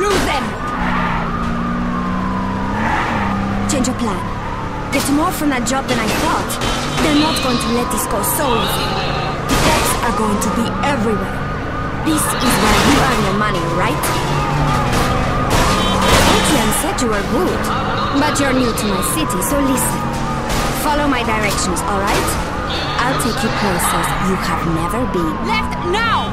Lose them! Change your plan. Get more from that job than I thought. They're not going to let this go so easy. The pets are going to be everywhere. This is where you earn your money, right? Adrian said you were good. But you're new to my city, so listen. Follow my directions, alright? I'll take you places you have never been. Left now!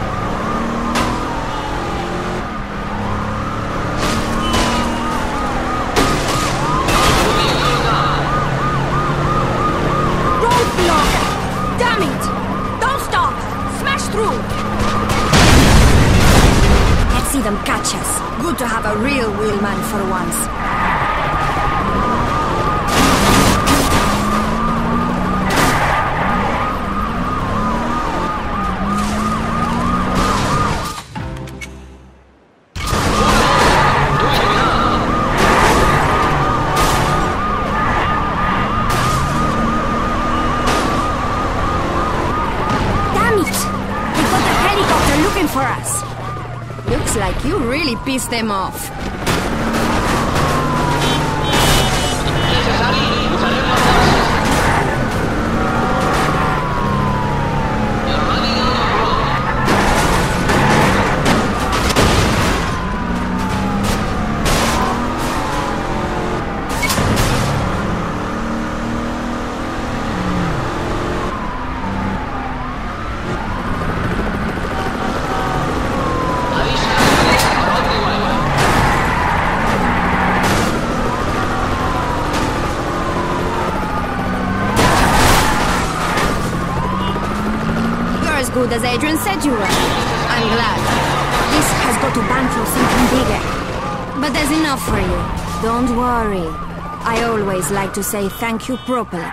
Roadblock! Damn it! Don't stop! Smash through! Let's see them catch us. Good to have a real wheelman for once. For us. Looks like you really pissed them off. Good as Adrian said you were. I'm glad. This has got to bank for something bigger. But there's enough for you. Don't worry. I always like to say thank you properly.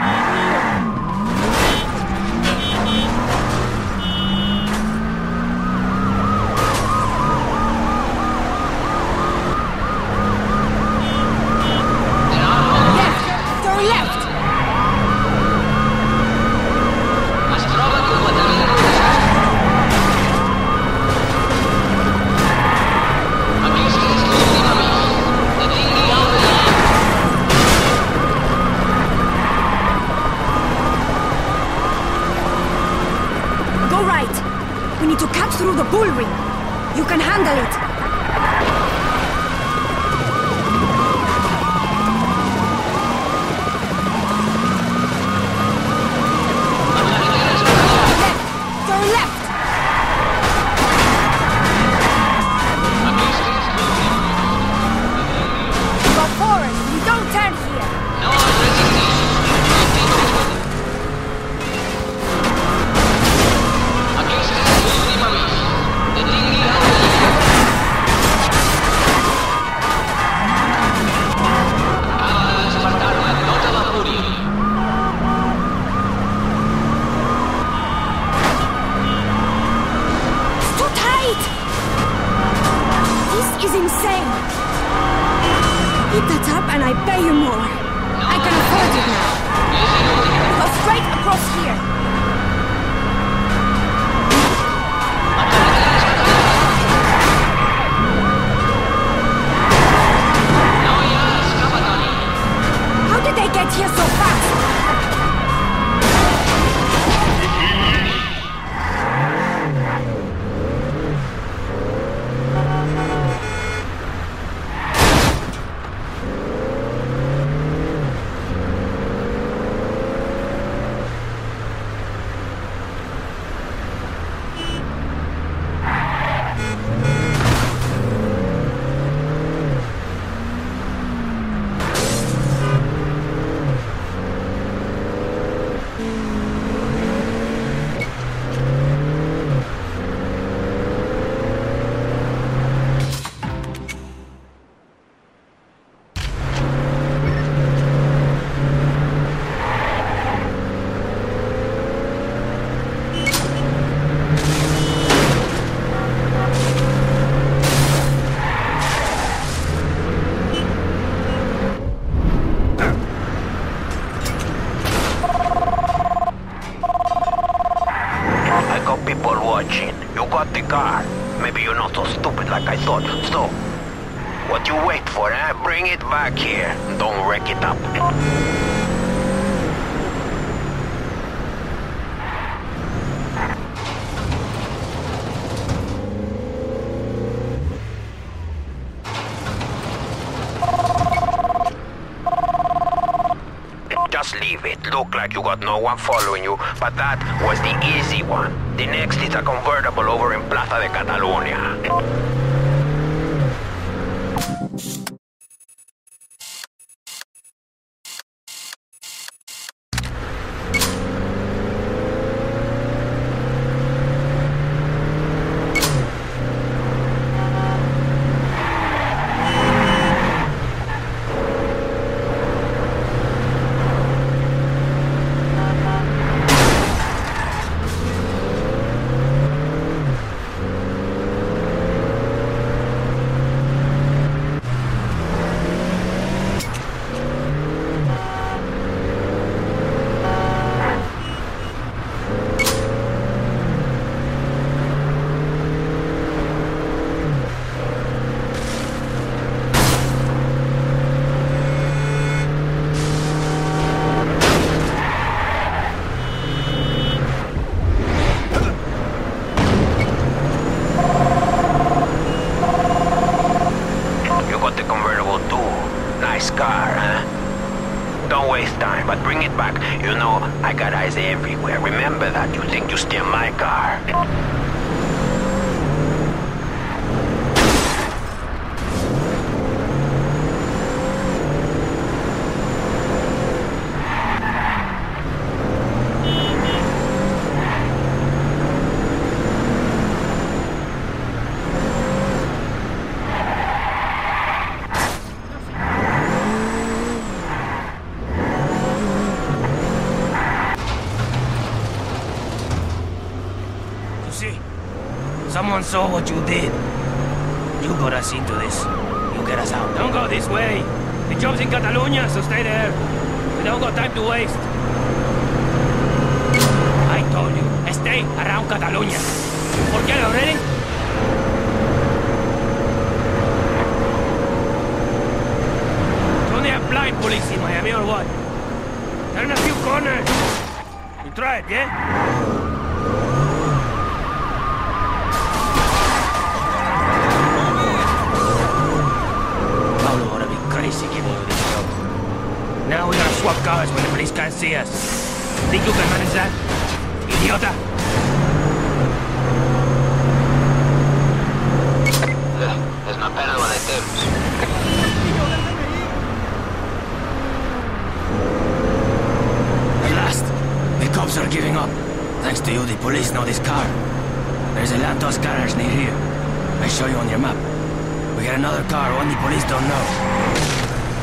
Left! Turn left! We need to cut through the bull ring. You can handle it. Left. Turn left. Go forward. You don't turn here. Is insane! Hit the top and I pay you more. I can afford it now. Go straight across here. How did they get here so fast? you're not so stupid like I thought. So, what you wait for, eh? Bring it back here. Don't wreck it up. Just leave it. Look like you got no one following you, but that was the easy one. The next is a convertible over in Plaza de Catalunya. Don't waste time, but bring it back. You know, I got eyes everywhere. Remember that. You think you steal my car. Someone saw what you did. You got us into this. You get us out. Don't go this way. The job's in Catalonia, so stay there. We don't got time to waste. I told you, stay around Catalonia. Forget it already? Don't they have blind police in Miami or what? Turn a few corners. You try it, yeah? Now we gotta swap cars when the police can't see us. Think you can manage that? Idiota! Es una pena lo de Thames. At last, the cops are giving up. Thanks to you, the police know this car. There's a Lantos garage near here. I show you on your map. We got another car, one the police don't know.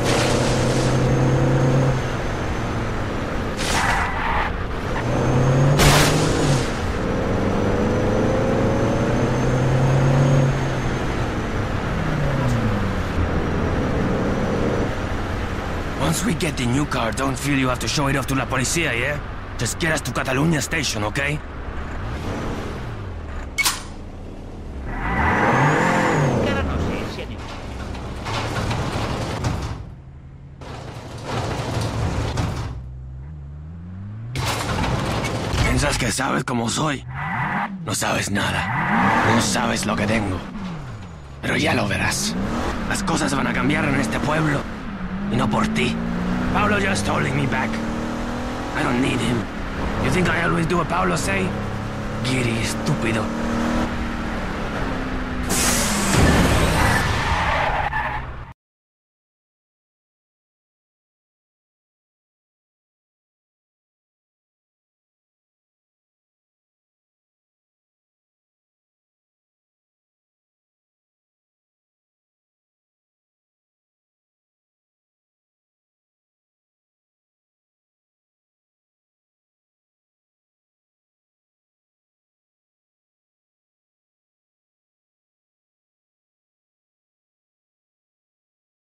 Once we get the new car, don't feel you have to show it off to La Policía, yeah? Just get us to Catalunya station, okay? ¿Piensas que sabes cómo soy? No sabes nada. No sabes lo que tengo. Pero ya lo verás. Las cosas van a cambiar en este pueblo. Y no por ti. Pablo just holding me back. I don't need him. You think I always do what Pablo say? Giddy, estúpido.